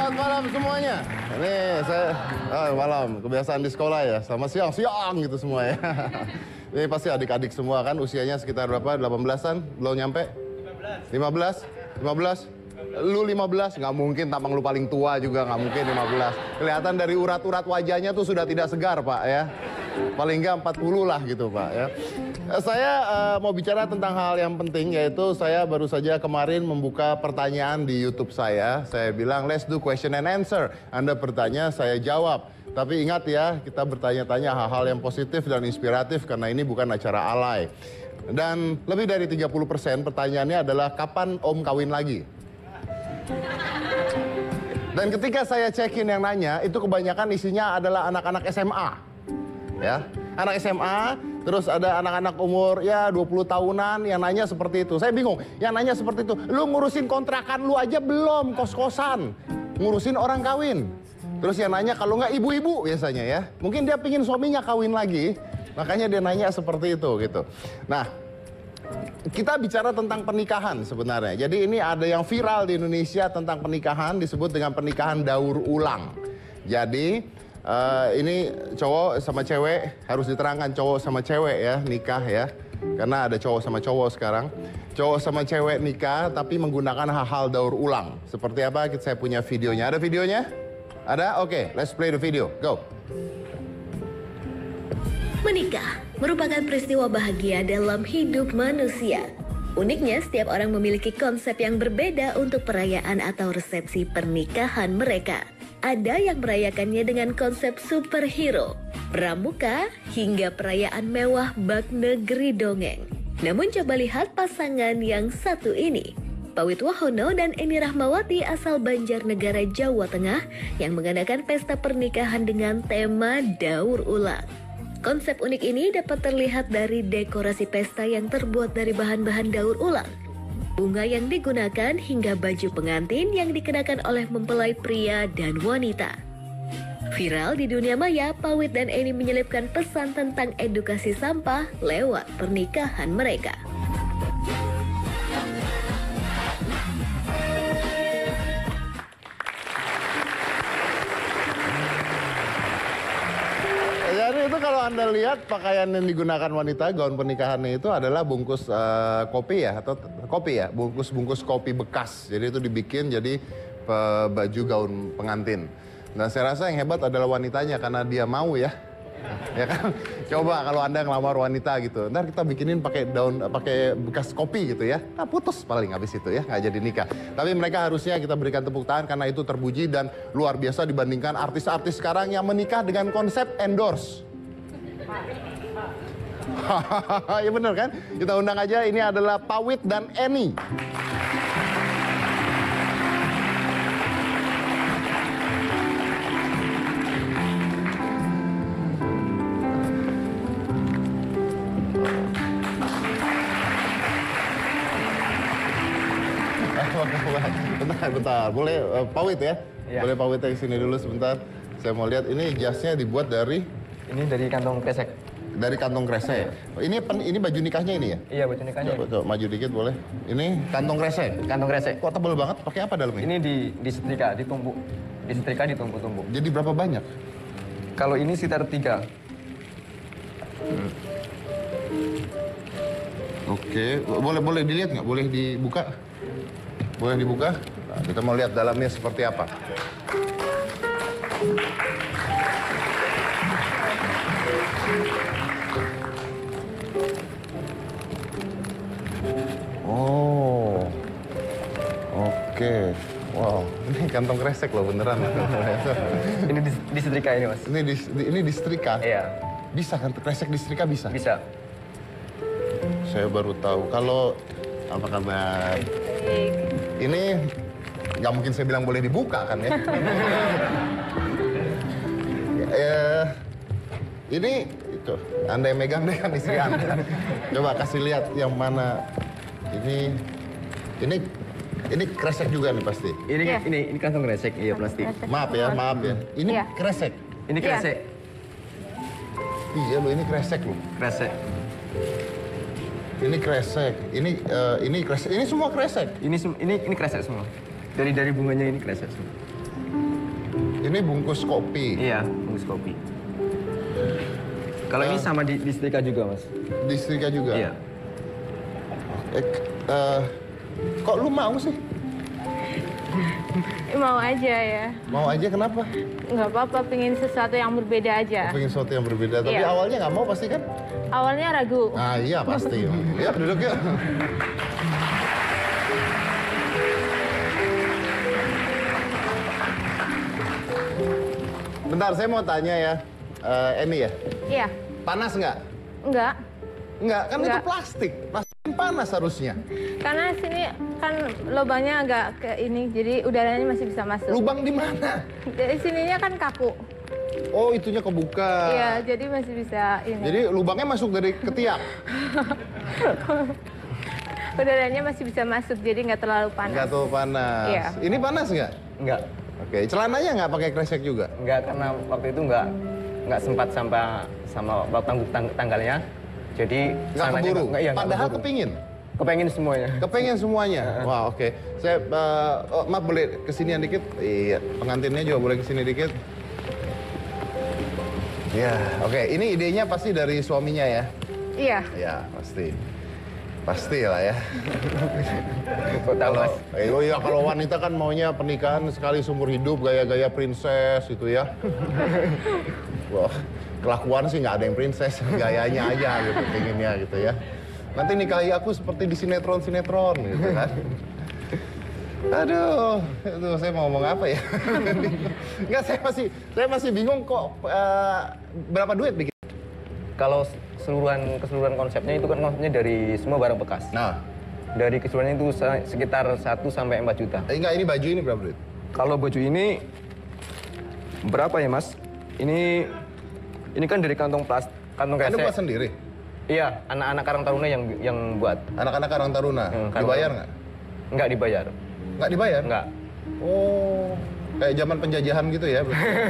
Selamat malam semuanya. Ini saya malam kebiasaan di sekolah ya. Sama siang gitu semua ya. Ini pasti adik-adik semua kan usianya sekitar berapa? 18-an? Belum nyampe? 15. 15? Lu 15? Nggak mungkin, tampang lu paling tua juga nggak mungkin 15. Kelihatan dari urat-urat wajahnya tuh sudah tidak segar Pak ya. Paling nggak 40 lah gitu Pak ya. Saya mau bicara tentang hal yang penting, yaitu saya baru saja kemarin membuka pertanyaan di YouTube saya. Saya bilang, let's do question and answer. Anda bertanya, saya jawab. Tapi ingat ya, kita bertanya-tanya hal-hal yang positif dan inspiratif karena ini bukan acara alay. Dan lebih dari 30% pertanyaannya adalah, kapan Om kawin lagi? Dan ketika saya cekin yang nanya, itu kebanyakan isinya adalah anak-anak SMA. Ya, anak SMA, terus ada anak-anak umur ya 20 tahunan yang nanya seperti itu. Saya bingung, yang nanya seperti itu, lu ngurusin kontrakan lu aja belum, kos-kosan, ngurusin orang kawin. Terus yang nanya kalau nggak ibu-ibu biasanya ya, mungkin dia pingin suaminya kawin lagi, makanya dia nanya seperti itu gitu. Nah, kita bicara tentang pernikahan sebenarnya. Jadi ini ada yang viral di Indonesia tentang pernikahan, disebut dengan pernikahan daur ulang. Jadi ini cowok sama cewek, harus diterangkan cowok sama cewek ya, nikah ya. Karena ada cowok sama cowok sekarang. Cowok sama cewek nikah tapi menggunakan hal-hal daur ulang. Seperti apa? Saya punya videonya. Ada videonya? Ada? Oke, let's play the video. Go. Menikah merupakan peristiwa bahagia dalam hidup manusia. Uniknya, setiap orang memiliki konsep yang berbeda untuk perayaan atau resepsi pernikahan mereka. Ada yang merayakannya dengan konsep superhero, pramuka, hingga perayaan mewah bak negeri dongeng. Namun coba lihat pasangan yang satu ini. Pawit Wahono dan Eni Rahmawati asal Banjarnegara, Jawa Tengah yang mengadakan pesta pernikahan dengan tema daur ulang. Konsep unik ini dapat terlihat dari dekorasi pesta yang terbuat dari bahan-bahan daur ulang, bunga yang digunakan hingga baju pengantin yang dikenakan oleh mempelai pria dan wanita. Viral di dunia maya, Pawit dan Eni menyelipkan pesan tentang edukasi sampah lewat pernikahan mereka. Jadi itu kalau Anda lihat pakaian yang digunakan wanita, gaun pernikahannya itu adalah bungkus kopi ya, atau kopi ya, bungkus-bungkus kopi bekas. Jadi itu dibikin jadi baju gaun pengantin. Dan saya rasa yang hebat adalah wanitanya karena dia mau ya. Ya kan? Coba kalau Anda ngelamar wanita gitu, ntar kita bikinin pakai daun, pakai bekas kopi gitu ya. Nah putus paling habis itu ya, nggak jadi nikah. Tapi mereka harusnya kita berikan tepuk tangan karena itu terpuji dan luar biasa dibandingkan artis-artis sekarang yang menikah dengan konsep endorse. Ya bener kan? Kita undang aja, ini adalah Pawit dan Eni. Bentar. Boleh Pawit ya? Ya? Boleh Pawit ke sini dulu sebentar. Saya mau lihat, ini jasnya dibuat dari? Ini dari kantong kresek. Dari kantong kresek. Ini baju nikahnya ini ya? Iya, baju nikahnya. Coba maju dikit boleh. Ini kantong kresek. Kantong kresek. Kok tebal banget? Pakai apa dalamnya? Ini disetrika, ditumbuk. Disetrika, ditumbuk-tumbuk. Jadi berapa banyak? Kalau ini sekitar 3. Oke, boleh dilihat nggak? Boleh dibuka? Boleh dibuka? Nah, kita mau lihat dalamnya seperti apa. Oh, oke. Wow, ini kantong kresek loh beneran. Ini disetrika ini, Mas. Ini disetrika? Iya. Bisa kan kresek disetrika bisa? Bisa. Saya baru tahu. Kalau apa kabar? Ini nggak mungkin saya bilang boleh dibuka kan ya? Ini itu Anda yang megang deh kan istri Anda. Coba kasih lihat yang mana. Ini kresek juga nih pasti. Ini kantong kresek, iya plastik. Maaf ya. Ini kresek. Ini kresek. Iya lo, ini kresek lo. Kresek. Ini kresek. Ini kresek. Ini semua kresek. Ini kresek semua. Dari bunganya ini kresek semua. Ini bungkus kopi. Iya, bungkus kopi. Kalau ini sama disetrika juga, Mas. Disetrika juga? Iya. Kok lu mau sih? Mau aja ya. Mau aja kenapa? Nggak apa-apa, pengen sesuatu yang berbeda aja. Pengen sesuatu yang berbeda, tapi Iya. awalnya nggak mau pasti kan? Awalnya ragu. Ah iya pasti. Yuk duduk yuk. Bentar, saya mau tanya ya. Eni ya, Iya. panas nggak? Enggak. Nggak, kan itu Nggak. plastik. Plastik kan panas harusnya. Karena sini kan lubangnya agak ke ini, jadi udaranya masih bisa masuk. Lubang di mana? Dari sininya kan kaku. Oh, itunya kebuka. Iya, jadi masih bisa ini. Jadi lubangnya masuk dari ketiak. Udaranya masih bisa masuk, jadi nggak terlalu panas. Nggak terlalu panas. Iya. Ini panas nggak? Enggak. Oke, celananya nggak pakai kresek juga? Enggak, karena waktu itu enggak sempat sama tanggalnya. Jadi Nggak sananya keburu? iya, nggak Padahal keburu. kepingin? Kepengen semuanya. Kepengen semuanya? Wah, oke. Saya, maaf boleh kesinian dikit? Iya, pengantinnya juga boleh kesini dikit? Ya, oke. Ini idenya pasti dari suaminya ya? Iya. Ya, pasti. Pastilah ya. Kok tahu, Mas? Oh iya, kalau wanita kan maunya pernikahan sekali seumur hidup, gaya-gaya princess gitu ya. Wah, kelakuan sih nggak ada yang princess, gayanya aja gitu, pengennya gitu ya. Nanti nikahi aku seperti di sinetron-sinetron gitu kan. Aduh, itu saya mau ngomong apa ya? Nggak, saya masih bingung kok berapa duit bikin. Kalau keseluruhan konsepnya itu kan konsepnya dari semua barang bekas. Nah, Dari keseluruhannya itu sekitar 1 sampai 4 juta. enggak, ini baju ini berapa duit? Kalau baju ini berapa ya, Mas? Ini kan dari kantong kantong Anda buat kresek. sendiri? Iya, anak-anak Karang Taruna yang buat. Anak-anak Karang Taruna? Karang Dibayar Taruna. nggak? Nggak dibayar. Nggak dibayar? Nggak. Oh, kayak zaman penjajahan gitu ya?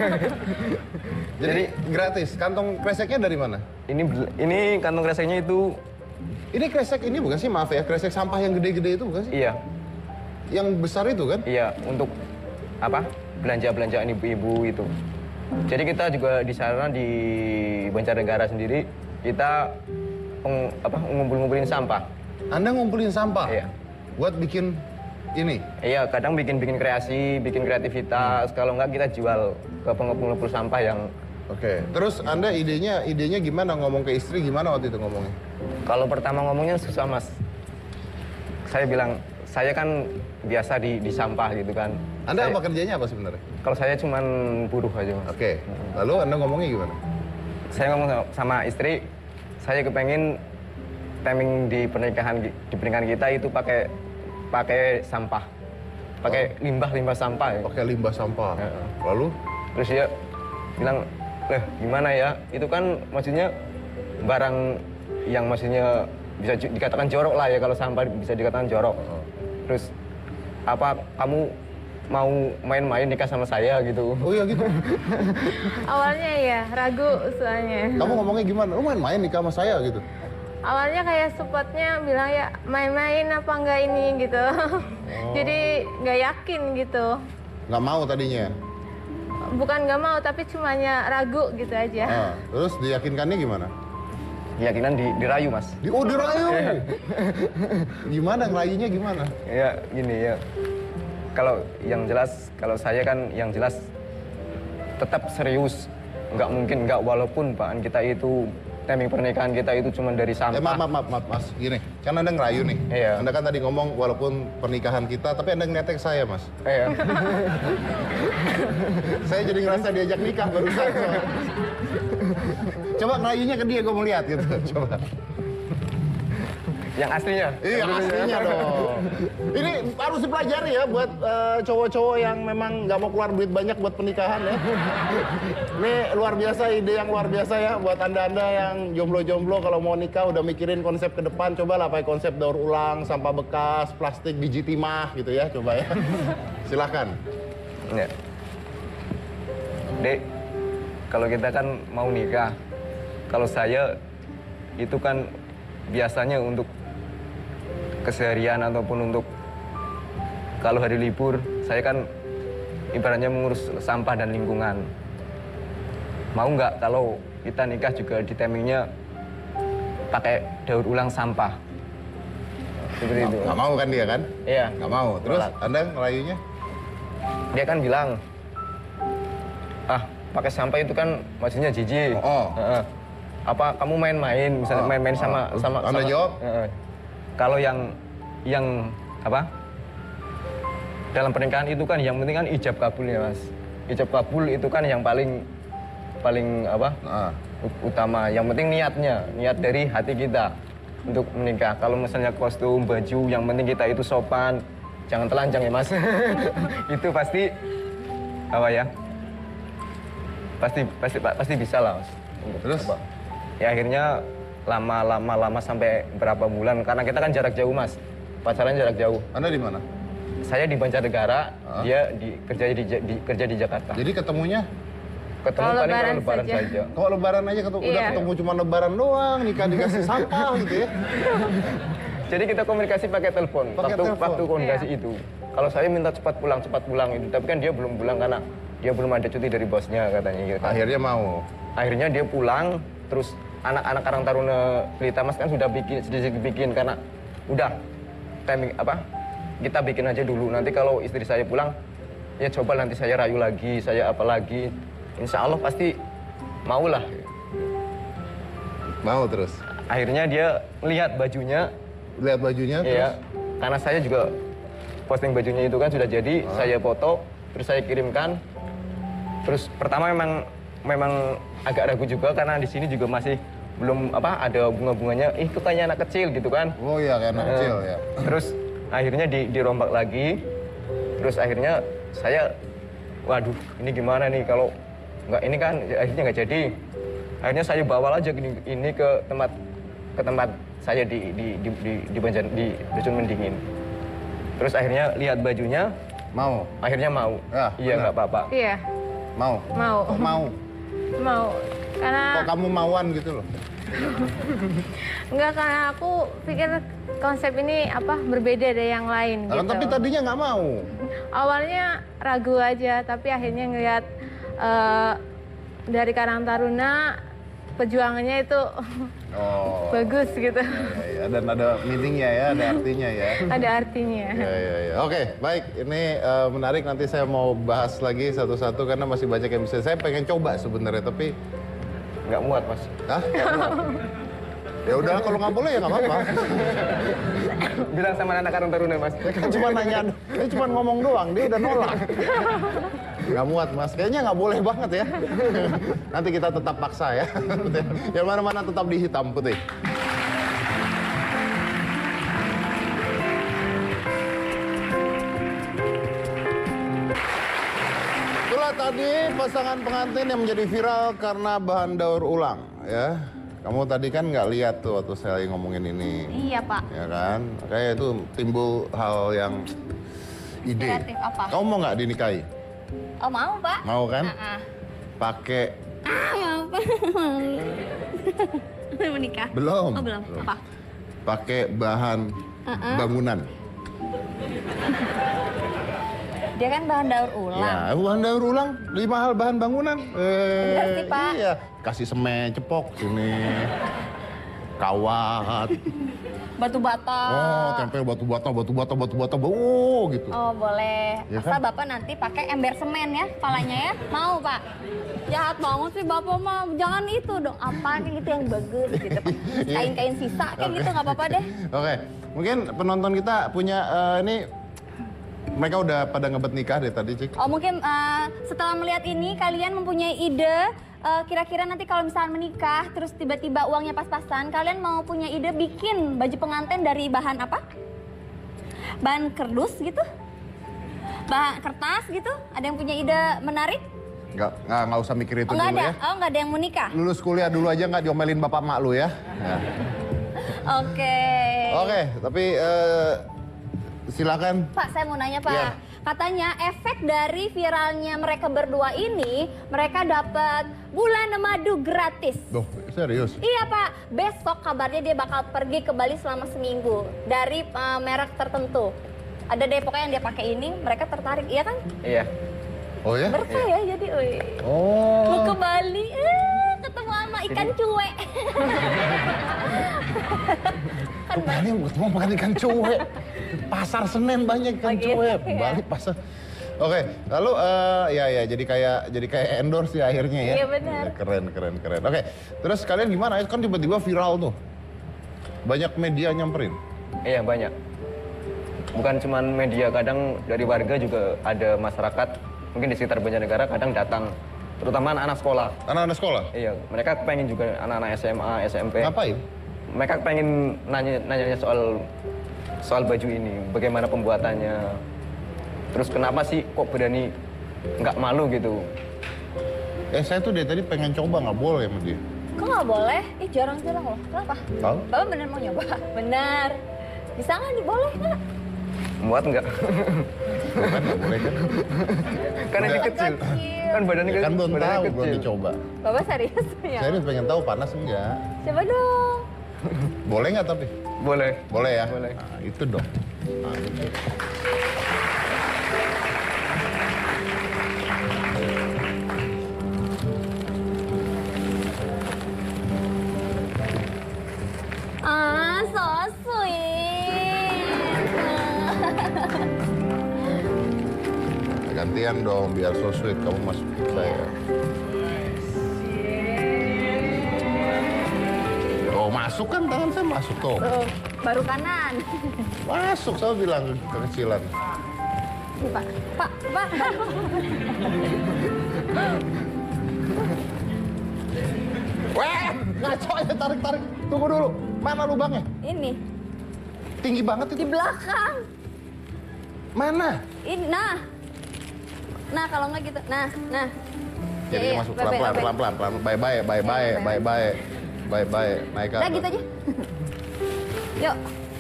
Jadi gratis. Kantong kreseknya dari mana? Ini kantong kreseknya itu Ini kresek ini bukan sih, maaf ya, kresek sampah yang gede-gede itu bukan sih? iya, Yang besar itu kan? iya untuk apa? Belanja-belanjaan ibu-ibu itu. Jadi kita juga di sana di Banjarnegara sendiri kita ngumpulin sampah. Anda ngumpulin sampah? Iya. Buat bikin ini? Iya, kadang bikin kreasi, bikin kreativitas. Kalau nggak kita jual ke pengepul-pengepul sampah yang. Oke. Terus Anda idenya gimana ngomong ke istri, gimana waktu itu ngomongnya? Kalau pertama ngomongnya susah, Mas. Saya bilang, saya kan biasa di sampah gitu kan. Anda apa kerjanya apa sebenarnya? Kalau saya cuman buruh aja, Mas. Oke. Lalu Anda ngomongnya gimana? Saya ngomong sama istri, saya kepengen timing di pernikahan kita itu pakai sampah. Pakai limbah sampah ya. Pakai limbah sampah. Heeh. Lalu? Terus dia bilang, gimana ya? Itu kan maksudnya barang yang maksudnya bisa dikatakan jorok lah ya, kalau sampah bisa dikatakan jorok. Terus apa kamu mau main-main nikah sama saya gitu? Oh iya gitu. Awalnya ya ragu soalnya. Kamu ngomongnya gimana? Lu main-main nikah sama saya gitu? Awalnya kayak supportnya bilang ya main-main apa enggak ini gitu. Jadi nggak yakin gitu. Nggak mau tadinya? Bukan nggak mau, tapi cumanya ragu gitu aja. Terus diyakinkannya gimana? Keyakinan dirayu, Mas. Dirayu. Gimana ngerayunya gimana? Ya gini ya. Kalau yang jelas, kalau saya kan yang jelas tetap serius. Nggak mungkin nggak, walaupun Pak kita itu timing pernikahan kita itu cuma dari sampah. Maaf, Mas. Gini, kan Anda ngerayu nih. Iya. Anda kan tadi ngomong walaupun pernikahan kita, tapi Anda ngeliatek saya, Mas. Iya. Saya jadi ngerasa diajak nikah barusan. Coba ngerayunya ke dia, gue mau lihat gitu. Coba. Yang aslinya. Iya, aslinya dong. Ini harus dipelajari ya buat cowok-cowok yang memang nggak mau keluar duit banyak buat pernikahan ya. Ini luar biasa, ide yang luar biasa ya buat anda-anda yang jomblo-jomblo kalau mau nikah udah mikirin konsep ke depan. Cobalah pakai konsep daur ulang, sampah bekas, plastik, biji timah gitu ya, coba ya. Silahkan. Ya. Dek, kalau kita kan mau nikah, kalau saya itu kan biasanya untuk keseharian ataupun untuk kalau hari libur, saya kan ibaratnya mengurus sampah dan lingkungan. Mau nggak kalau kita nikah juga di timingnya pakai daur ulang sampah? Seperti itu. Nggak mau kan dia kan? Iya. Nggak mau. Terus Nolak. Anda ngerayunya? Dia kan bilang, pakai sampah itu kan maksudnya jijik. Heeh. Apa kamu main-main, misalnya main-main sama Anda jawab? Kalau yang apa? Dalam pernikahan itu kan yang penting kan ijab kabulnya, Mas. Ijab kabul itu kan yang paling apa? Utama. Yang penting niat dari hati kita untuk menikah. Kalau misalnya kostum, baju, yang penting kita itu sopan, jangan telanjang ya, Mas. Itu pasti apa ya? Pasti bisa lah, Mas. Terus? Apa? Ya akhirnya lama sampai berapa bulan karena kita kan jarak jauh, Mas. Pacaran jarak jauh. Anda di mana? Saya di Banjarnegara, dia kerja di Jakarta. Jadi ketemunya? Ketemu Kalau paling kalau lebaran lebaran saja. saja. Kalau lebaran aja ketemu, udah Iya. ketemu cuma lebaran doang, nikah dikasih sampah gitu ya. Jadi kita komunikasi pakai telepon. Pakai telepon. Waktu komunikasi Iya. itu. Kalau saya minta cepat pulang itu, tapi kan dia belum pulang karena dia belum ada cuti dari bosnya katanya gitu. Akhirnya mau. Akhirnya dia pulang, terus anak-anak Karang Taruna Pelita Mas kan sudah sedikit bikin karena udah timing apa? Kita bikin aja dulu. Nanti kalau istri saya pulang, ya coba nanti saya rayu lagi, saya apa lagi. Insya Allah pasti maulah. Mau terus. Akhirnya dia lihat bajunya, Lihat bajunya terus. ya, karena saya juga posting bajunya itu kan sudah jadi, saya foto, terus saya kirimkan. Terus pertama memang agak ragu juga karena di sini juga masih belum apa ada bunga-bunganya. Itu kayaknya anak kecil gitu kan. Oh iya, kayak anak kecil ya. Terus akhirnya dirombak lagi. Terus akhirnya saya, waduh, ini gimana nih kalau nggak ini kan akhirnya nggak jadi. Akhirnya saya bawa aja ini ke tempat saya di Dusun Mendingin. Terus akhirnya lihat bajunya, Mau? akhirnya mau. Ya, Iya benar. nggak apa-apa. Iya, Mau? mau. Kok mau? Mau. Karena Kok kamu mauan gitu loh? enggak, karena aku pikir konsep ini apa berbeda dari yang lain Nah, gitu. tapi tadinya nggak mau. Awalnya ragu aja, tapi akhirnya ngelihat dari Karang Taruna perjuangannya itu Oh. bagus gitu. Ya, dan ada meaningnya ya, ada artinya ya. Ada artinya. Ya. Oke, baik. Ini menarik. Nanti saya mau bahas lagi satu-satu karena masih banyak yang bisa. Saya pengen coba sebenarnya, tapi Nggak muat, Mas. Hah? Ya udah, kalau nggak boleh ya nggak apa-apa. Bilang sama anak Karang Taruna, Mas. Dia kan cuma nanya, dia cuma ngomong doang, dia udah nolak. Nggak muat, Mas. Kayaknya nggak boleh banget ya. Nanti kita tetap paksa ya. Yang mana-mana tetap di hitam putih. Itulah tadi pasangan pengantin yang menjadi viral karena bahan daur ulang ya. Kamu tadi kan nggak lihat tuh waktu saya lagi ngomongin ini. Iya, Pak. Ya kan? Kayak itu timbul hal yang ide. Kreatif apa? Kamu mau nggak dinikahi? Oh, mau, Pak. Mau kan? Ah, Pakai mau, Pak. Menikah? belum. Oh, belum. Apa? Pakai bahan bangunan. Dia kan bahan daur ulang. Ya, bahan daur ulang, 5 hal bahan bangunan. Bener sih, Pak. Iya, kasih semen cepok sini. Kawat. Batu bata. Oh, tempel batu bata. Oh, gitu. Oh, boleh. Ya Asal kan? Bapak nanti pakai ember semen ya, kepalanya ya. Mau, Pak? Jahat banget sih Bapak mah. Jangan itu dong. Apa nih itu yang bagus gitu, Pak. Iya. Kain-kain sisa kayak gitu nggak apa-apa deh. Oke, mungkin penonton kita punya ini mereka udah pada ngebet nikah deh tadi, Cik. Oh, mungkin setelah melihat ini kalian mempunyai ide kira-kira nanti kalau misalnya menikah terus tiba-tiba uangnya pas-pasan, kalian mau punya ide bikin baju pengantin dari bahan apa? Bahan kerdus gitu? Bahan kertas gitu? Ada yang punya ide menarik? Nggak usah mikir itu Oh, nggak dulu ada? ya. Oh, nggak ada yang mau nikah? Lulus kuliah dulu aja nggak diomelin bapak mak lu ya. Ya. Oke. Oke, tapi silakan. Pak, saya mau nanya, Pak. Iya. Katanya efek dari viralnya mereka berdua ini, mereka dapat bulan madu gratis. Duh, serius? Iya, Pak. Besok kabarnya dia bakal pergi ke Bali selama seminggu dari merek tertentu. Ada deh pokoknya yang dia pakai ini, mereka tertarik, iya kan? Iya. Oh ya? Berkah ya jadi, mau ke Bali, ketemu sama ikan cuek. Ke Bali mau makan ikan cuek. Pasar Senen banyak ikan cuek. Bali pasar. Oke, lalu ya jadi kayak endorse ya akhirnya ya. Iya benar. Keren. Oke, terus kalian gimana? Kan tiba-tiba viral tuh. Banyak media nyamperin. Iya banyak. Bukan cuma media, kadang dari warga juga ada masyarakat mungkin di sekitar Banjarnegara kadang datang, terutama anak-anak sekolah. Anak-anak sekolah? Iya, mereka pengen juga anak-anak SMA, SMP. Ngapain? Mereka pengen nanya soal baju ini, bagaimana pembuatannya. Terus kenapa sih kok berani nggak malu gitu? Saya tuh dari tadi pengen coba, nggak boleh sama dia. Kok nggak boleh? Ih jarang-jarang loh. Kenapa? Tahu? Bapak bener mau nyoba? Benar. Bisa nggak nih? Boleh nggak? Muat nggak? Kan nggak boleh kan? Kan ini kecil. Kan badannya Kan belum badannya tahu, kecil. belum dicoba. Bapak serius ya? Serius pengen tahu panas enggak? Coba dong. Boleh nggak tapi? Boleh. Boleh ya? Boleh. Nah, itu dong. Nah, gitu. So sweet. Gantian dong, biar so sweet kamu masuk saya. Oh masuk kan tangan saya masuk tuh. Baru kanan. Masuk, saya bilang kekecilan. Nih, Pak. Pak. Weh, ngaco aja tarik. Tunggu dulu, mana lubangnya? Ini Tinggi banget di itu. belakang. Mana? Ini, nah. Nah, kalau nggak gitu. Nah. Jadi Iya, masuk bye-bye. pelan-pelan. Bye-bye. Naik ke Udah atas. gitu aja. Yuk.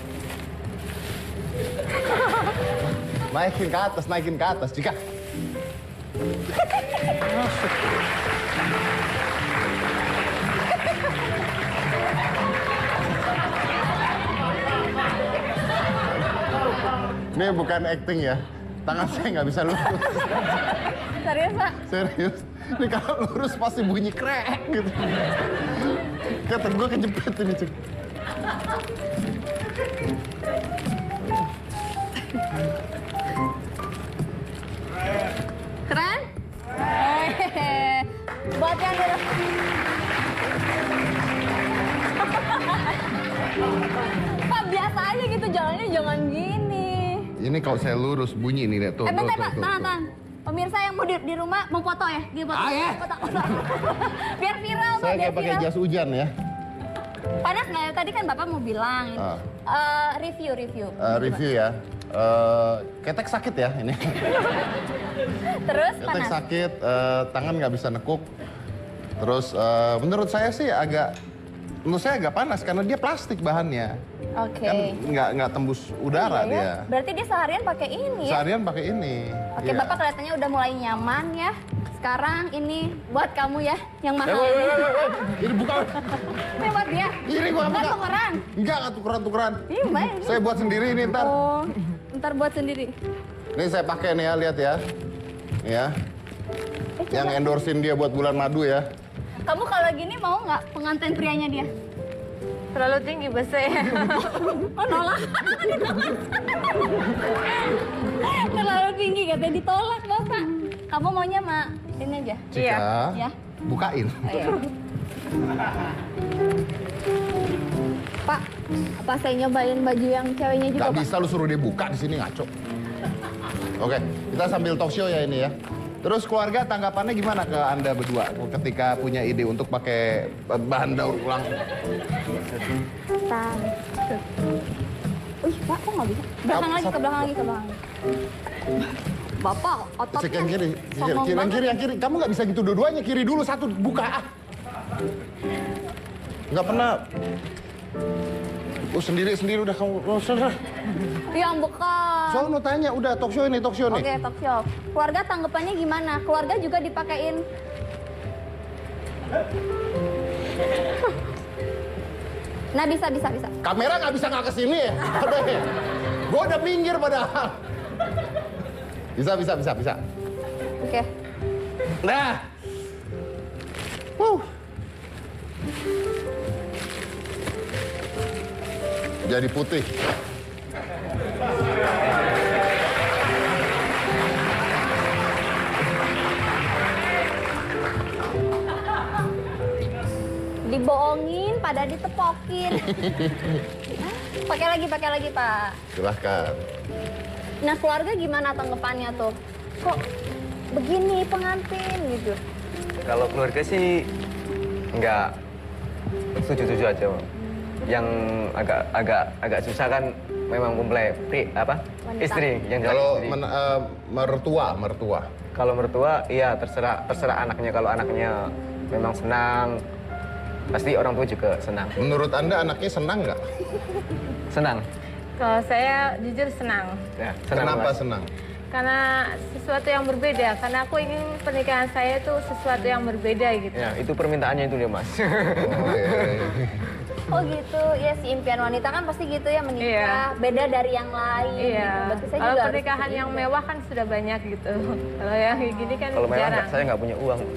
Naikin ke atas. Jika. Masuk. Ini bukan acting ya. Tangan saya nggak bisa lurus. Serius, Pak? Serius. Ini kalau lurus pasti bunyi krek gitu. Kata gue kejepit ini, Cik. Keren? Buat yang dulu. Pak, biasa aja gitu jalannya, jangan gini. Ini kalau saya lurus bunyi nih, tuh. Bentar, Pak, tahan. Pemirsa yang mau di rumah mau foto ya? Dia foto. Ya. Foto. Biar viral, Pak, Saya biar kayak pakai viral. jas hujan ya. Panas nggak ya? Tadi kan Bapak mau bilang. Review. Review ya. Ketek sakit ya ini. Terus Ketek panas. sakit, tangan nggak bisa nekuk. Terus menurut saya sih agak panas karena dia plastik bahannya. Oke. Kan nggak tembus udara Iya ya. dia. Berarti dia seharian pakai ini ya? Seharian pakai ini. Oke, Iya. Bapak kelihatannya udah mulai nyaman ya. Sekarang ini buat kamu ya, yang mahal Woi, ini. Ini bukan. Ini buat dia. Ini gua Nggak buka. tukeran. Enggak tukeran. Ini main. Saya buat sendiri ini ntar. Oh, ntar buat sendiri. Ini saya pakai nih ya, lihat ya. Nih ya. Yang endorsein dia buat bulan madu ya. Kamu kalau gini mau nggak pengantin prianya dia? Terlalu tinggi besarnya. Oh, nolak. Terlalu tinggi katanya ditolak, Bapak. Kamu maunya sama ini aja? Cika, Iya. bukain. Oh, iya. Pak, apa saya nyobain baju yang ceweknya juga, Gak Pak? bisa lu suruh dia buka di sini, ngaco. Oke, kita sambil talk show ya ini ya. Terus keluarga tanggapannya gimana ke Anda berdua ketika punya ide untuk pakai bahan daur ulang? Wih, Pak, kok nggak bisa? Belakang lagi, ke belakang lagi. Bapak, ototnya Cek yang kiri, songong banget. yang kiri. Kamu nggak bisa gitu dua-duanya, kiri dulu satu, buka. Nggak pernah. Sendiri udah kamu. Yang bekas. Soalnya tanya, udah talk show nih. Oke, talk show. Keluarga tanggapannya gimana? Keluarga juga dipakein. Nah, bisa. Kamera nggak bisa nggak kesini ya? Gue udah minggir padahal. Bisa. Oke. Nah, Jadi putih. Dibohongin, pada ditepokin. Pakai lagi Pak. Silahkan. Nah keluarga gimana tanggapannya tuh? Kok begini pengantin gitu? kalau keluarga sih nggak setuju-setuju aja. Yang agak susah kan memang mempelai Wanita. istri yang jalan Kalau istri. mertua. Kalau mertua, iya terserah anaknya. Kalau anaknya memang senang, pasti orang tua juga senang. Menurut Anda anaknya senang nggak? Senang. Kalau saya jujur senang. Ya, senang Kenapa Mas. senang? Karena sesuatu yang berbeda. Karena aku ingin pernikahan saya itu sesuatu yang berbeda gitu. Ya, itu permintaannya itu dia Mas. Oh, iya. Oh gitu, ya si impian wanita kan pasti gitu ya menikah, Iya. beda dari yang lain. Iya. Gitu. Berarti saya Kalau juga harus pernikahan seperti yang itu. mewah kan sudah banyak gitu. Kalau yang kayak gini kan Kalau memang jarang. saya nggak punya uang.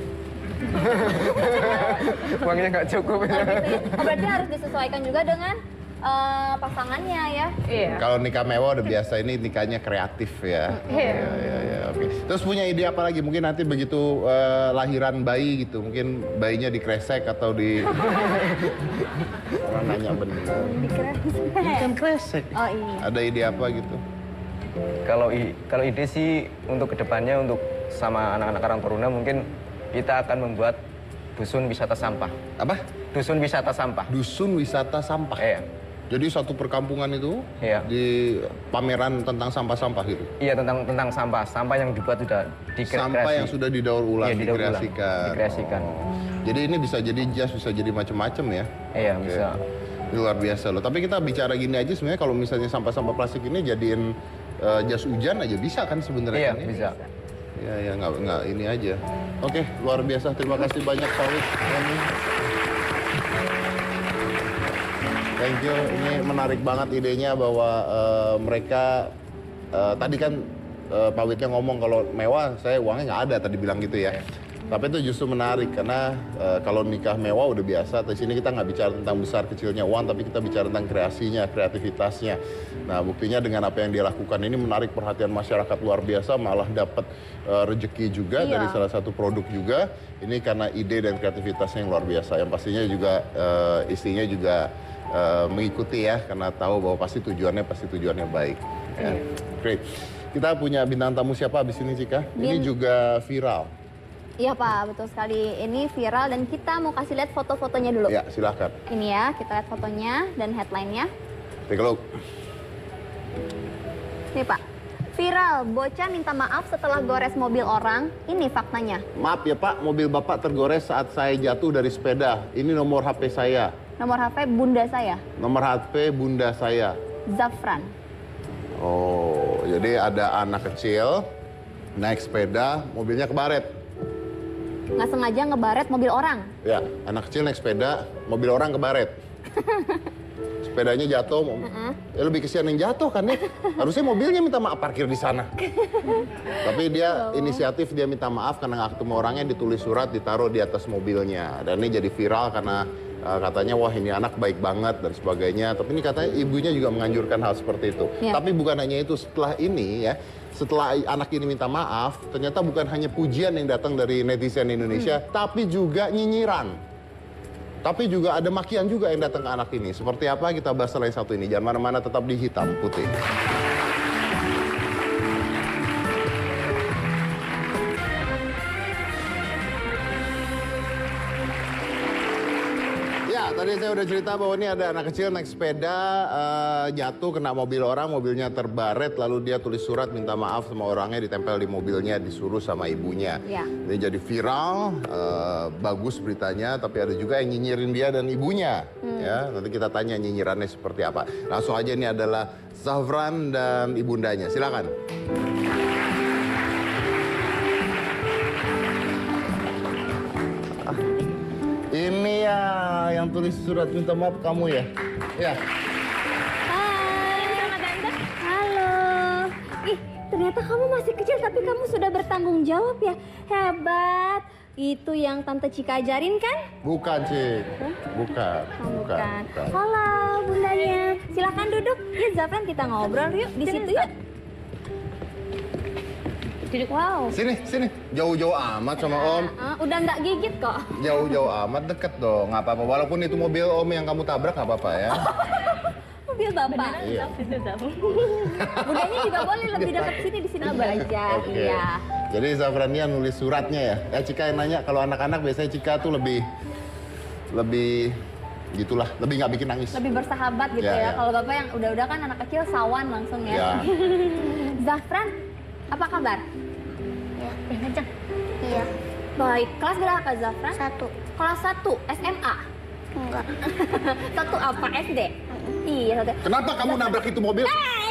Uangnya nggak cukup. Oh, gitu ya. Oh, berarti harus disesuaikan juga dengan pasangannya ya. Iya. Kalau nikah mewah udah biasa, ini nikahnya kreatif ya. Iya. Ya, oke. Terus punya ide apa lagi? Mungkin nanti begitu lahiran bayi gitu, mungkin bayinya dikresek atau di... Orang nanya bener. Ini kan kresek. Oh iya. Ada ide apa gitu? Kalau ide sih untuk kedepannya untuk sama anak-anak Karang Taruna mungkin kita akan membuat dusun wisata sampah. Apa? Dusun wisata sampah. Dusun wisata sampah. Iya. Jadi satu perkampungan itu Iya. di pameran tentang sampah-sampah gitu. Iya tentang sampah. Sampah yang dibuat sudah dikreasi. Sampah yang sudah didaur ulang, Iya, didaur ulang. dikreasikan. Dikreasikan. Jadi ini bisa jadi jas, bisa jadi macam-macam ya. Iya Oke. bisa. Ini luar biasa loh. Tapi kita bicara gini aja sebenarnya kalau misalnya sampah-sampah plastik ini jadiin jas hujan aja bisa kan sebenarnya? Iya kan ya? bisa. Ya nggak ini aja. Oke, luar biasa. Terima kasih banyak Pak Wid. Thank you. Ini menarik banget idenya bahwa mereka tadi kan Pak Widnya ngomong kalau mewah saya uangnya nggak ada tadi bilang gitu ya. Tapi itu justru menarik karena kalau nikah mewah udah biasa. Di sini kita nggak bicara tentang besar kecilnya uang, tapi kita bicara tentang kreasinya, kreativitasnya. Nah buktinya dengan apa yang dia lakukan ini menarik perhatian masyarakat luar biasa, malah dapat rezeki juga Iya. dari salah satu produk juga. Ini karena ide dan kreativitasnya yang luar biasa. Yang pastinya juga istrinya juga mengikuti ya, karena tahu bahwa pasti tujuannya baik. Ya. Great. Kita punya bintang tamu siapa abis ini Cika? Ini juga viral. Iya Pak, betul sekali. Ini viral dan kita mau kasih lihat foto-fotonya dulu. Ya, silakan. Ini ya, kita lihat fotonya dan headline-nya. Take a look. Nih Pak, viral, bocah minta maaf setelah gores mobil orang. Ini faktanya. Maaf ya Pak, mobil Bapak tergores saat saya jatuh dari sepeda. Ini nomor HP saya. Nomor HP bunda saya, Nomor HP bunda saya. Zafran. Oh, jadi ada anak kecil naik sepeda, mobilnya kebaret. Nggak sengaja ngebaret mobil orang. Ya, anak kecil naik sepeda, mobil orang kebaret. Sepedanya jatuh, ya lebih kesian yang jatuh kan ya. Harusnya mobilnya minta maaf parkir di sana. Tapi dia inisiatif, dia minta maaf karena nggak ketemu orangnya, ditulis surat, ditaruh di atas mobilnya. Dan ini jadi viral karena katanya wah ini anak baik banget dan sebagainya. Tapi ini katanya ibunya juga menganjurkan hal seperti itu. Ya. Tapi bukan hanya itu, setelah ini ya, setelah anak ini minta maaf, ternyata bukan hanya pujian yang datang dari netizen Indonesia, tapi juga nyinyiran. Tapi juga ada makian juga yang datang ke anak ini. Seperti apa kita bahas selain satu ini. Jangan mana-mana, tetap di Hitam Putih. Ya, tadi saya udah cerita bahwa ini ada anak kecil naik sepeda, jatuh kena mobil orang, mobilnya terbaret, lalu dia tulis surat minta maaf sama orangnya, ditempel di mobilnya, disuruh sama ibunya. Ya. Ini jadi viral, bagus beritanya, tapi ada juga yang nyinyirin dia dan ibunya. Ya, nanti kita tanya nyinyirannya seperti apa. Langsung aja, ini adalah Zafran dan ibundanya. Silakan. Ini ya yang tulis surat minta maaf kamu ya? Ya. Hai, selamat datang. Halo. Ih, ternyata kamu masih kecil tapi kamu sudah bertanggung jawab ya. Hebat. Itu yang Tante Cika ajarin kan? Bukan, Cik. Bukan. Oh, bukan. Halo, bundanya. Silakan duduk. Ya, Zafran, kita ngobrol yuk di situ yuk. Duduk. Wow. Sini. Jauh-jauh amat sama Om. Udah nggak gigit kok. Jauh-jauh amat, deket dong. Nggak apa-apa. Walaupun itu mobil Om yang kamu tabrak, nggak apa-apa ya. Mobil bapak. Iya. Bundanya juga boleh lebih dekat sini di sini aja. Oke. Iya. Jadi Zafrania nulis suratnya ya. Ya Cika yang nanya, kalau anak-anak biasanya Cika tuh lebih gitulah, lebih nggak bikin nangis. Lebih bersahabat gitu ya. Kalau bapak yang udah-udah kan anak kecil sawan langsung ya. Ya. Zafran, apa kabar? Ya. Kenceng. Iya. Baik, kelas berapa Zafran? 1. Kelas 1, SMA. Enggak. 1 apa, SD? Iya, 1. Kenapa kamu nabrak itu mobil?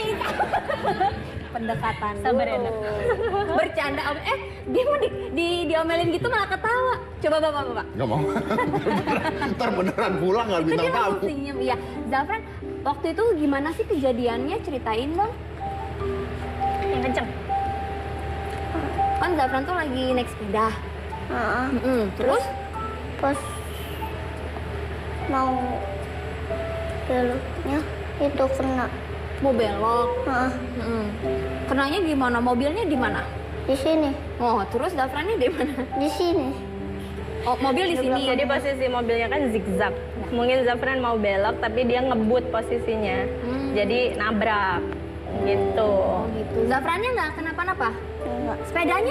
Pendekatan Sabar dulu. ya, Bercanda Om. Dia mau diomelin gitu malah ketawa. Coba bapak. Nggak mau. Ntar beneran pulang nggak bintang Dia langsung tamu. senyum. Iya, Zafran, waktu itu gimana sih kejadiannya? Ceritain dong. Yang kenceng. Kan Zafran tuh lagi naik sepeda. Heeh. Terus? Pas mau beloknya itu kena. Mau belok. Heeh. Kenanya gimana? Mobilnya di mana? Di sini. Oh, terus Zafrannya di mana? Di sini. Oh, mobil di sini. Jadi posisi mobilnya kan zigzag. Mungkin Zafran mau belok tapi dia ngebut posisinya. Jadi nabrak. Gitu. Oh, gitu. Zafrannya nggak kenapa-napa? Enggak. Sepedanya?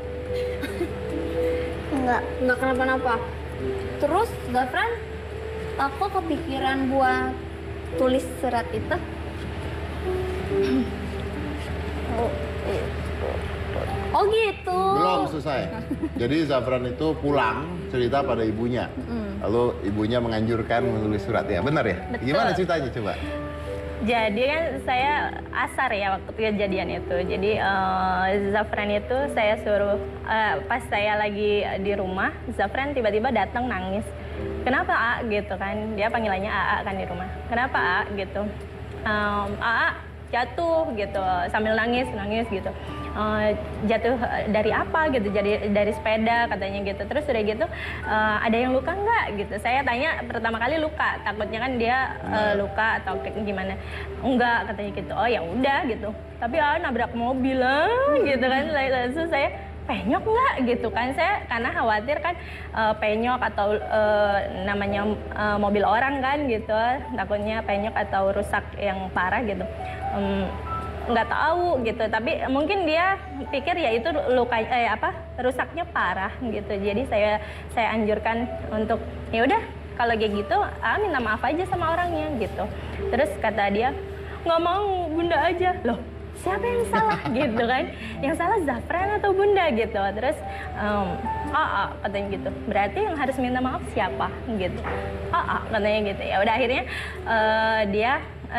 Nggak kenapa-napa. Terus Zafran, aku kepikiran buat tulis surat itu. Oh gitu. Belum selesai. Jadi Zafran itu pulang cerita pada ibunya. Lalu ibunya menganjurkan menulis surat ya. Benar ya? Betul. Gimana ceritanya coba? Jadi kan saya asar ya waktu kejadian itu. Jadi Zafran itu saya suruh pas saya lagi di rumah, Zafran tiba-tiba datang nangis. Kenapa A gitu kan? Dia panggilannya AA kan di rumah. Kenapa A gitu? AA jatuh gitu sambil nangis gitu. Jatuh dari apa gitu, jadi dari sepeda katanya gitu. Terus udah gitu ada yang luka nggak gitu. Saya tanya pertama kali luka, takutnya kan dia luka atau gimana. Enggak katanya gitu. Oh ya udah gitu. Tapi nabrak mobil gitu kan. Langsung saya penyok nggak gitu kan. Saya karena khawatir kan penyok atau namanya mobil orang kan gitu. Takutnya penyok atau rusak yang parah gitu. Nggak tahu gitu, tapi mungkin dia pikir ya itu luka rusaknya parah gitu. Jadi saya anjurkan untuk ya udah kalau kayak gitu minta maaf aja sama orangnya gitu. Terus kata dia nggak mau, Bunda aja. Loh, siapa yang salah gitu kan? Yang salah Zafran atau Bunda gitu. Terus katanya gitu. Berarti yang harus minta maaf siapa gitu? Katanya gitu. Ya udah akhirnya dia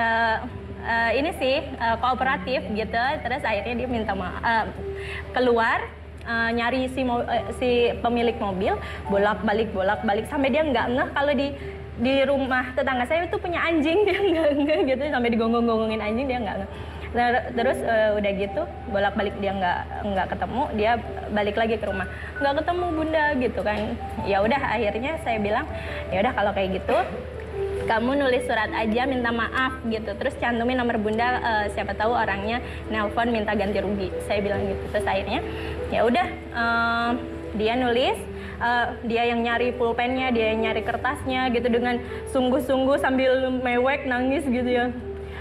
ini sih kooperatif gitu. Terus akhirnya dia minta maaf, keluar nyari si pemilik mobil, bolak-balik sampai dia nggak ngeh kalau di rumah tetangga saya itu punya anjing. Dia nggak ngeh gitu, sampai digonggong-gonggongin anjing dia nggak ngeh. Terus udah gitu bolak-balik dia nggak ketemu, dia balik lagi ke rumah nggak ketemu Bunda gitu kan. Ya udah akhirnya saya bilang ya udah kalau kayak gitu kamu nulis surat aja minta maaf gitu, terus cantumin nomor Bunda, siapa tahu orangnya nelpon minta ganti rugi. Saya bilang gitu. Terus akhirnya ya udah dia nulis, dia yang nyari pulpennya, dia yang nyari kertasnya gitu dengan sungguh-sungguh sambil mewek nangis gitu ya.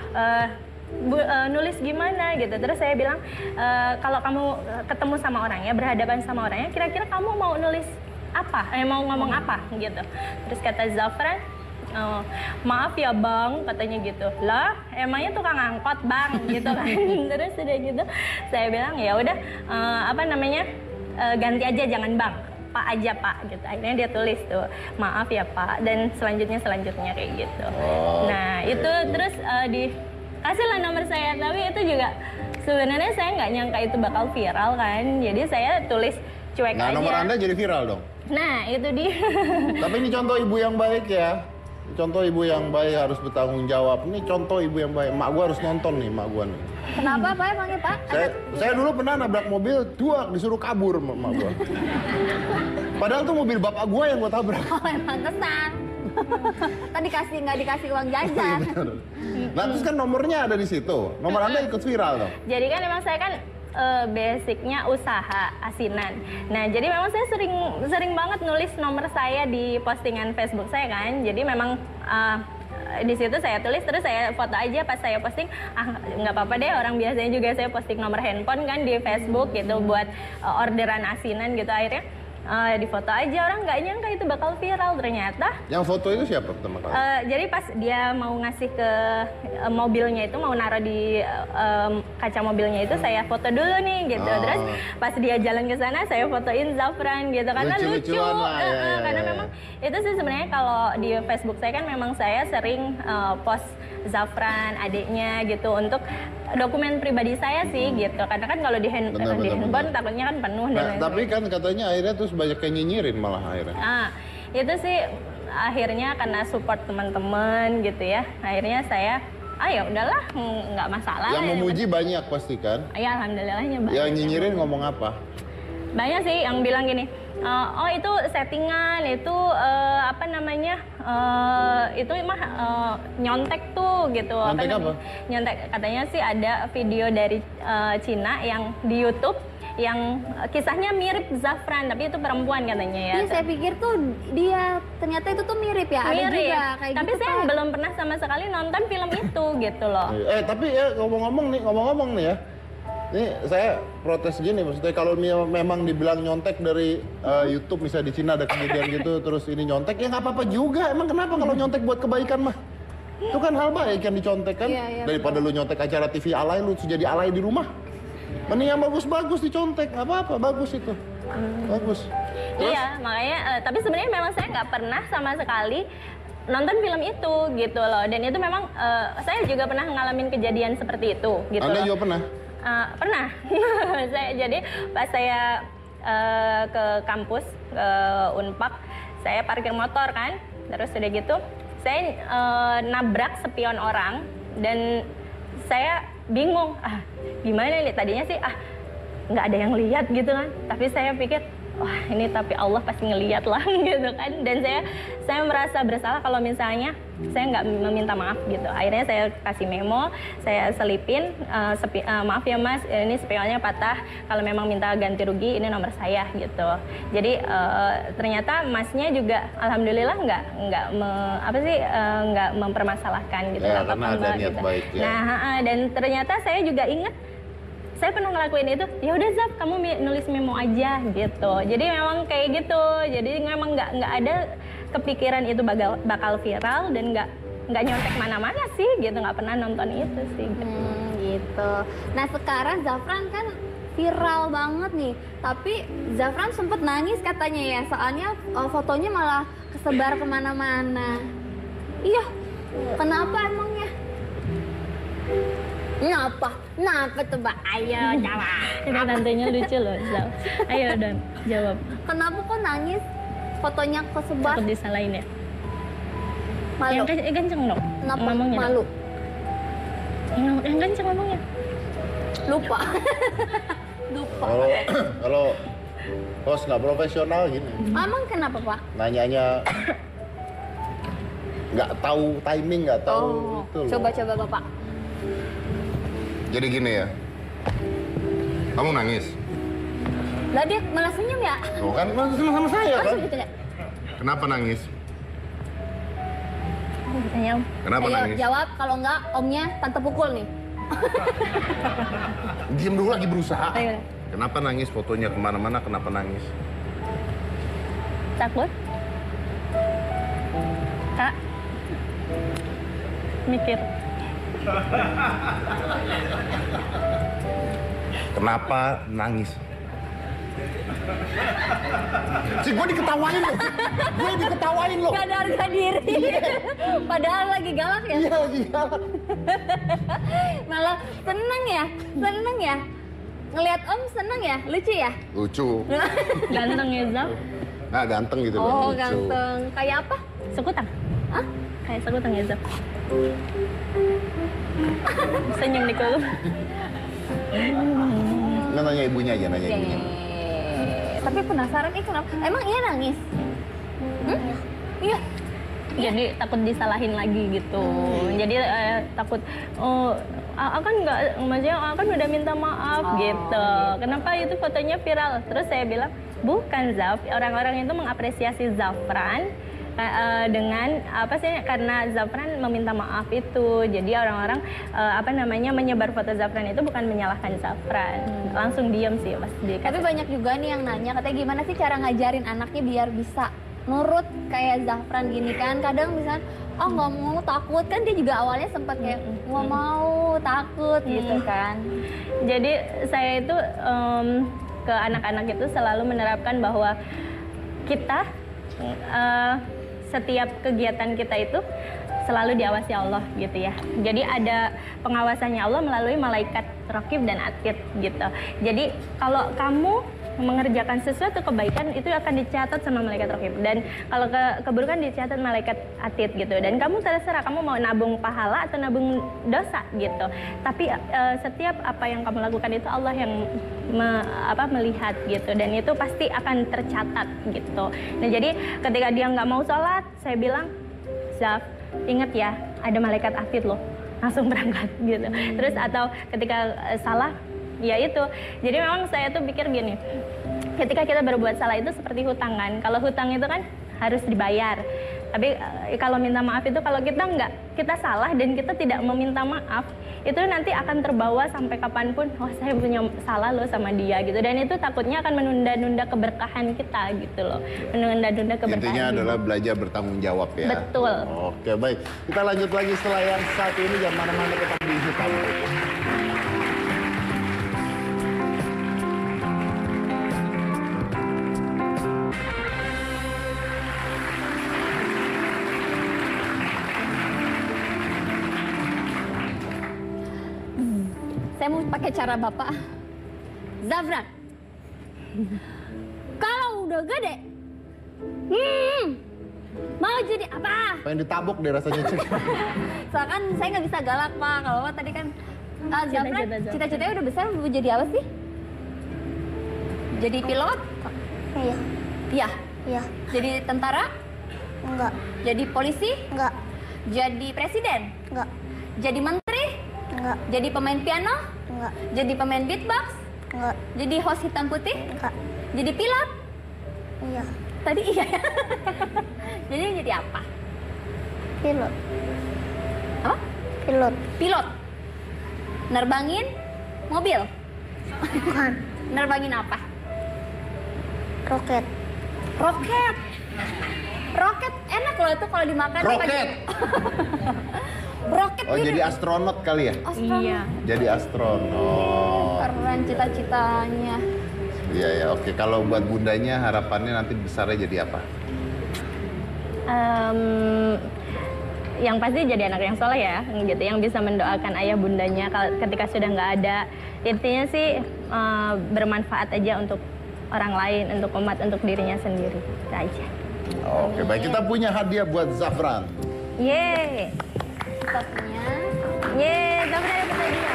Nulis gimana gitu. Terus saya bilang kalau kamu ketemu sama orangnya, berhadapan sama orangnya, kira-kira kamu mau nulis apa? Mau ngomong apa gitu. Terus kata Zafran, maaf ya Bang, katanya gitu. Lah, emangnya tukang angkot Bang, gitu kan. Terus udah gitu, saya bilang ya udah ganti aja jangan Bang, Pak aja Pak, gitu. Akhirnya dia tulis tuh, maaf ya Pak, dan selanjutnya kayak gitu. Nah itu terus dikasihlah nomor saya, tapi itu juga sebenarnya saya nggak nyangka itu bakal viral kan. Jadi saya tulis cuek aja. Nah nomor Anda jadi viral dong. Nah itu dia. Tapi ini contoh ibu yang baik ya. Contoh ibu yang baik harus bertanggung jawab. Ini contoh ibu yang baik. Mak gua harus nonton nih, mak gua nih. Kenapa Pak emangnya Pak? Saya dulu pernah nabrak mobil, duak disuruh kabur sama emak gua. Padahal tuh mobil bapak gua yang gua tabrak. Oh emang kesan. Tadi nggak dikasih uang jajan. Nah terus kan nomornya ada di situ. Nomor Anda ikut viral dong. Jadi kan emang saya kan basicnya usaha asinan. Nah jadi memang saya sering banget nulis nomor saya di postingan Facebook saya kan. Jadi memang di situ saya tulis, terus saya foto aja pas saya posting. Nggak apa-apa deh, orang biasanya juga saya posting nomor handphone kan di Facebook gitu buat orderan asinan gitu. Akhirnya di foto aja, orang nggak nyangka itu bakal viral ternyata. Yang foto itu siapa pertama kali? Jadi pas dia mau ngasih ke mobilnya itu, mau naruh di kaca mobilnya itu, saya foto dulu nih gitu. Terus pas dia jalan ke sana, saya fotoin Zafran gitu karena lucu. Karena memang itu sih sebenarnya kalau di Facebook saya kan memang saya sering post Zafran adiknya gitu untuk dokumen pribadi saya sih gitu. Karena kan kalau di handphone takutnya kan penuh dan lain-lain. Tapi kan katanya akhirnya terus banyak yang nyinyirin malah akhirnya. Itu sih akhirnya karena support teman-teman gitu ya. Akhirnya saya ya udahlah, nggak masalah. Yang memuji banyak pasti kan? Ya alhamdulillahnya banyak. Yang nyinyirin ngomong apa? Banyak sih yang bilang gini, oh itu settingan, itu apa namanya, itu mah nyontek tuh gitu. Nyontek apa? Nyontek, katanya sih ada video dari Cina yang di YouTube yang kisahnya mirip Zafran, tapi itu perempuan katanya ya. Iya, saya pikir tuh dia, ternyata itu tuh mirip ya. Ada juga kayak tapi gitu, saya Pak. belum pernah sama sekali nonton film itu gitu loh. Tapi ya ngomong-ngomong nih ya. Ini saya protes gini, maksudnya kalau memang dibilang nyontek dari YouTube, misalnya di Cina ada kejadian gitu, terus ini nyontek, ya nggak apa-apa juga. Emang kenapa kalau nyontek buat kebaikan mah? Itu kan hal baik yang dicontek kan. Daripada lu nyontek acara TV alay, lu jadi alay di rumah. Mending yang bagus-bagus dicontek, nggak apa-apa, bagus itu. Bagus. Terus? Iya, makanya, tapi sebenarnya memang saya nggak pernah sama sekali nonton film itu gitu loh. Dan itu memang saya juga pernah ngalamin kejadian seperti itu gitu. Anda loh. juga pernah? Pernah. Jadi pas saya ke kampus, ke Unpad, saya parkir motor kan. Terus udah gitu, saya nabrak spion orang dan saya bingung. Gimana nih? Tadinya sih nggak ada yang lihat gitu kan. Tapi saya pikir, wah ini tapi Allah pasti ngelihat lah gitu kan. Dan saya merasa bersalah kalau misalnya saya nggak meminta maaf gitu. Akhirnya saya kasih memo, saya selipin, maaf ya mas, ini spionnya patah. Kalau memang minta ganti rugi, ini nomor saya gitu. Jadi ternyata masnya juga alhamdulillah nggak mempermasalahkan gitu. Ya, nggak karena apa-apa, ada niat gitu. baik ya. Nah, dan ternyata saya juga ingat. Saya pernah ngelakuin itu, ya udah Zaf, kamu nulis memo aja gitu. Jadi memang kayak gitu. Jadi memang nggak ada kepikiran itu bakal viral dan nggak nyontek mana-mana sih gitu. Nggak pernah nonton itu sih. Gitu. Nah sekarang Zafran kan viral banget nih. Tapi Zafran sempet nangis katanya ya. Soalnya fotonya malah kesebar kemana-mana. Iya. Kenapa emangnya? Kenapa tuh Mbak? Ayo jawab. Itu tantenya lucu loh, Zaf. Ayo Don, jawab. Kenapa kok nangis? Fotonya kesebar. Takut disalahin ya? Malu. Yang kenceng dong. Kenapa? Ngomongnya. Malu. Yang kenceng ngomongnya. Lupa. Kalau host nggak profesional gini. Emang kenapa Pak? Nanyanya nggak tahu timing, nggak tahu itu loh. Coba Bapak. Jadi gini ya, kamu nangis. Lah dia malah senyum ya? Tuh kan sama saya kan. Gitu ya? Kenapa nangis? Ditanya, Kenapa Ayo nangis? jawab, kalau enggak omnya tante pukul nih. Diam dulu, lagi berusaha. Ayo. Kenapa nangis? Fotonya kemana-mana, kenapa nangis? takut? Kak, mikir. Kenapa nangis? Si gue diketawain loh. Gue diketawain loh. Gak ada harga diri. Padahal lagi galak ya. Iya lagi galak. Malah seneng ya. Ngelihat om seneng ya, lucu ya. Lucu. Ganteng ya, Zaf? Nah ganteng gitu loh. Oh lucu. ganteng. Kayak apa? Sekutang? Hah? Kayak sekutang ya, Zaf? Senyum di kulum. Nggak, nanya ibunya aja, nanya ibunya. Tapi penasaran, kenapa? Emang iya nangis? Iya. Jadi takut disalahin lagi gitu. Jadi takut akan nggak, maksudnya akan udah minta maaf gitu. Kenapa itu fotonya viral? Terus saya bilang bukan Zaf, orang-orang itu mengapresiasi Zafran dengan apa sih, karena Zafran meminta maaf itu. Jadi orang-orang menyebar foto Zafran itu bukan menyalahkan Zafran. Langsung diem sih pas di. Tapi banyak juga nih yang nanya, katanya gimana sih cara ngajarin anaknya biar bisa nurut kayak Zafran gini kan. Kadang misalnya nggak mau, takut kan, dia juga awalnya sempat kayak nggak mau, takut gitu kan. Jadi saya itu ke anak-anak itu selalu menerapkan bahwa kita setiap kegiatan kita itu selalu diawasi Allah gitu ya. Jadi ada pengawasannya Allah melalui malaikat raqib dan atid gitu. Jadi kalau kamu mengerjakan sesuatu kebaikan itu akan dicatat sama malaikat raqib, dan kalau keburukan dicatat malaikat atid gitu. Dan kamu terserah kamu mau nabung pahala atau nabung dosa gitu. Tapi setiap apa yang kamu lakukan itu Allah yang melihat gitu, dan itu pasti akan tercatat gitu. Nah jadi ketika dia nggak mau sholat, saya bilang, Zaf, ingat ya ada malaikat atid loh, langsung berangkat gitu. Terus atau ketika salah, ya itu. Jadi memang saya tuh pikir gini, ketika kita berbuat salah itu seperti hutang kan. Kalau hutang itu kan harus dibayar. Tapi kalau minta maaf itu, kalau kita salah dan kita tidak meminta maaf, itu nanti akan terbawa sampai kapanpun, saya punya salah loh sama dia gitu. Dan itu takutnya akan menunda-nunda keberkahan kita gitu loh. Menunda-nunda keberkahan. Intinya adalah belajar bertanggung jawab ya. Betul. Oke, baik. Kita lanjut lagi setelah yang satu ini, jangan mana-mana, tetap di Hitam Putih. Saya mau pakai cara Bapak. Zafran, kalau udah gede, mau jadi apa? Pengen ditabuk deh rasanya. Soalnya kan saya nggak bisa galak, Pak. Kalau Bapak tadi kan, Zafran, cita-citanya udah besar mau jadi apa sih? Jadi pilot? Iya. Iya. Iya. Jadi tentara? Enggak. Jadi polisi? Enggak. Jadi presiden? Enggak. Jadi menteri? Enggak. Jadi pemain piano? Enggak. Jadi pemain beatbox? Enggak. Jadi host hitam putih? Enggak. Jadi pilot? Iya. Tadi iya ya? jadi apa? Pilot. Apa? Pilot. Pilot? Nerbangin mobil? Bukan. Nerbangin apa? Roket. Roket? Roket enak loh itu kalau dimakan. Roket. Roket Oh, gini. jadi astronot kali ya? Astronot. Iya. Jadi astronot. Keren cita-citanya. Iya ya, oke. Kalau buat bundanya harapannya nanti besarnya jadi apa? Yang pasti jadi anak yang soleh ya, gitu, yang bisa mendoakan ayah bundanya ketika sudah nggak ada. Intinya sih bermanfaat aja untuk orang lain, untuk umat, untuk dirinya sendiri. Itu aja. Oke, baik. Kita punya hadiah buat Zafran. Yeay. Kita punya. Yeay, Zafran dapat hadiah.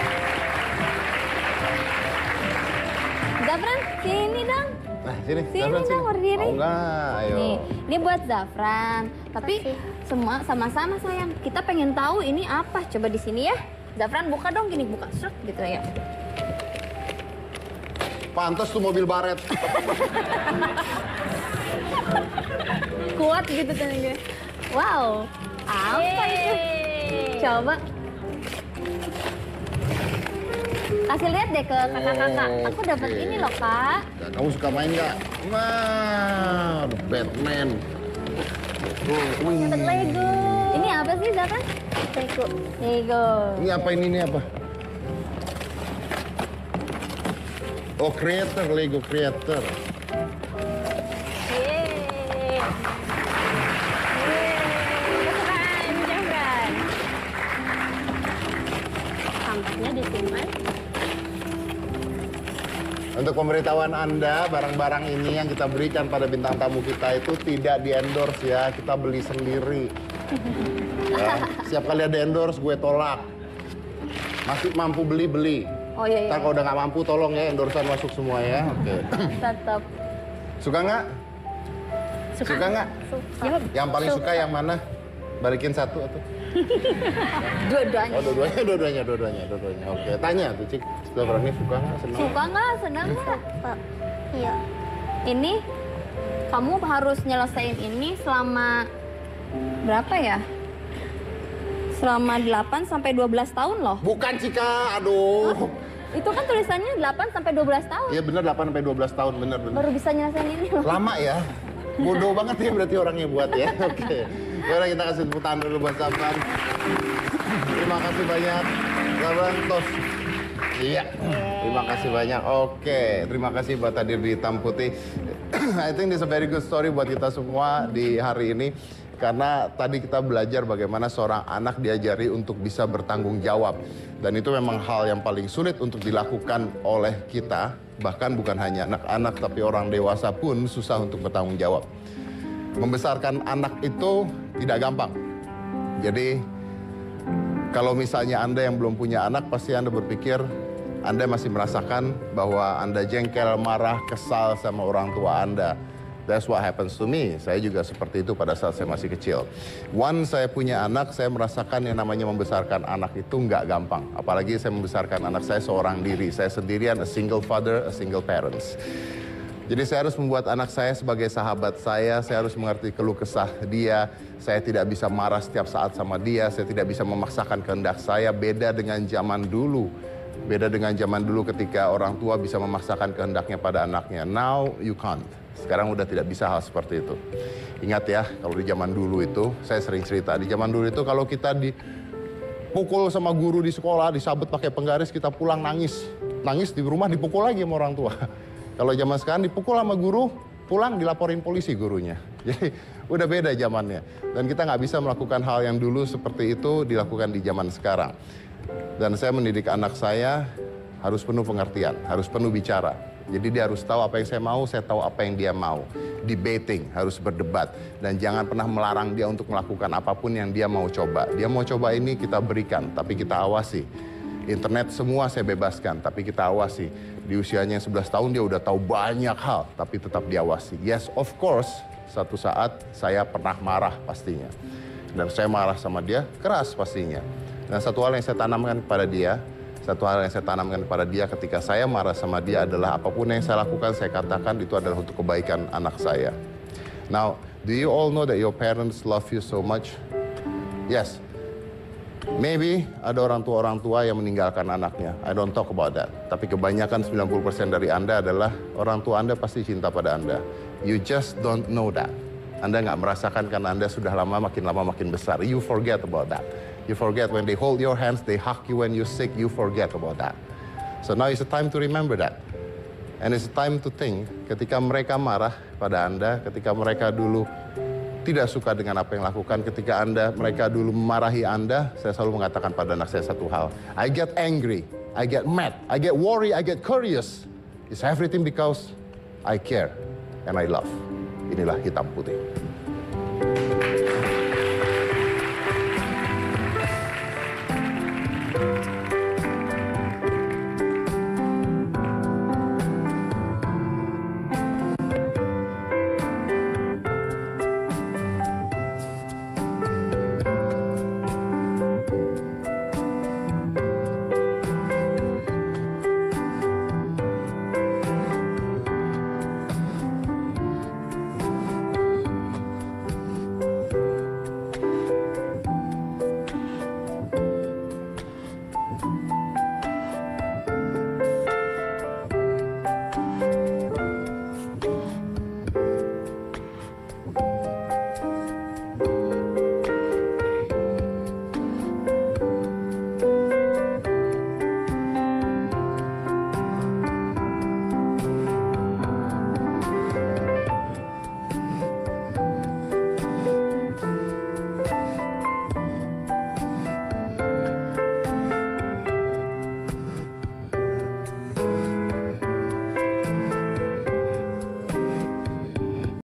Zafran, sini dong. Nah, sini. Sini Zafran, dong, berdiri. Mau nggak? Ayo. Nih, ini buat Zafran. Tapi semua sama-sama sayang. Kita pengen tahu ini apa. Coba di sini ya. Zafran buka dong, gini buka set gitu ya. Pantes tuh mobil baret. Kuat gitu kan dia. Wow, apa itu? Coba. Kasih lihat deh ke kakak-kakak. Aku dapat Oke. ini loh, Kak. Nah, kamu suka main nggak? Nah, The Batman. Wih. Dapat Lego. Ini apa sih, Zafran? Lego. Lego. Ini apa ini apa? Oh, creator, Lego creator. Yeay. Zafran, Zafran. Sampahnya disimpan. Untuk pemberitahuan Anda, barang-barang ini yang kita berikan pada bintang tamu kita itu tidak di-endorse ya, kita beli sendiri. Ya, setiap kali ada endorse, gue tolak. Masih mampu beli. Oh iya, Ntar kalau udah nggak mampu tolong ya endorsean masuk semua ya. Oke. Tetap. Suka nggak? Suka nggak? Ya, Yang paling suka yang mana? Balikin satu atau? dua-duanya. Oh dua-duanya. Oke, tanya tuh Cik. Setelah ini suka nggak? Senang? Suka nggak? Senang nggak? Iya. Ini kamu harus nyelesain ini selama berapa ya? Selama 8 sampai 12 tahun loh. Bukan Cika, aduh. Itu kan tulisannya 8 sampai 12 tahun. Iya bener 8 sampai 12 tahun, bener. Baru bisa nyelesain ini loh. Lama ya? Bodoh banget ya berarti orangnya buat ya. Oke. Yaudah kita kasih tepuk tangan dulu buat Safran. Terima kasih banyak. Safran, tos. Iya. Terima kasih banyak. Oke. Terima kasih buat hadir di Hitam Putih. I think this is a very good story buat kita semua di hari ini. Karena tadi kita belajar bagaimana seorang anak diajari untuk bisa bertanggung jawab. Dan itu memang hal yang paling sulit untuk dilakukan oleh kita. Bahkan bukan hanya anak-anak, tapi orang dewasa pun susah untuk bertanggung jawab. Membesarkan anak itu tidak gampang. Jadi, kalau misalnya Anda yang belum punya anak, pasti Anda berpikir Anda masih merasakan bahwa Anda jengkel, marah, kesal sama orang tua Anda. That's what happens to me. Saya juga seperti itu pada saat saya masih kecil. Once saya punya anak, saya merasakan yang namanya membesarkan anak itu nggak gampang. Apalagi saya membesarkan anak saya seorang diri. Saya sendirian, a single father, a single parents. Jadi saya harus membuat anak saya sebagai sahabat saya harus mengerti keluh kesah dia. Saya tidak bisa marah setiap saat sama dia. Saya tidak bisa memaksakan kehendak saya. Beda dengan zaman dulu. Beda dengan zaman dulu ketika orang tua bisa memaksakan kehendaknya pada anaknya. Now you can't. Sekarang udah tidak bisa hal seperti itu. Ingat ya, kalau di zaman dulu itu, saya sering cerita, di zaman dulu itu kalau kita dipukul sama guru di sekolah, disabet pakai penggaris, kita pulang nangis. Nangis di rumah dipukul lagi sama orang tua. Kalau zaman sekarang dipukul sama guru, pulang dilaporin polisi gurunya. Jadi udah beda zamannya. Dan kita nggak bisa melakukan hal yang dulu seperti itu dilakukan di zaman sekarang. Dan saya mendidik anak saya harus penuh pengertian, harus penuh bicara. Jadi dia harus tahu apa yang saya tahu apa yang dia mau. Debating, harus berdebat. Dan jangan pernah melarang dia untuk melakukan apapun yang dia mau coba. Dia mau coba ini kita berikan, tapi kita awasi. Internet semua saya bebaskan, tapi kita awasi. Di usianya 11 tahun dia udah tahu banyak hal, tapi tetap diawasi. Yes, of course, satu saat saya pernah marah pastinya. Dan saya marah sama dia, keras pastinya. Dan satu hal yang saya tanamkan kepada dia, ketika saya marah sama dia adalah apapun yang saya lakukan, saya katakan itu adalah untuk kebaikan anak saya. Now, do you all know that your parents love you so much? Yes. Maybe ada orang tua yang meninggalkan anaknya. I don't talk about that. Tapi kebanyakan 90% dari Anda adalah orang tua Anda pasti cinta pada Anda. You just don't know that. Anda nggak merasakan karena Anda sudah lama makin besar. You forget about that. You forget when they hold your hands, they hug you when you're sick, you forget about that. So now it's a time to remember that. And it's a time to think, ketika mereka marah pada Anda, ketika mereka dulu tidak suka dengan apa yang lakukan, ketika mereka dulu memarahi Anda, saya selalu mengatakan pada anak saya satu hal. I get angry, I get mad, I get worried, I get curious. It's everything because I care and I love. Inilah Hitam Putih.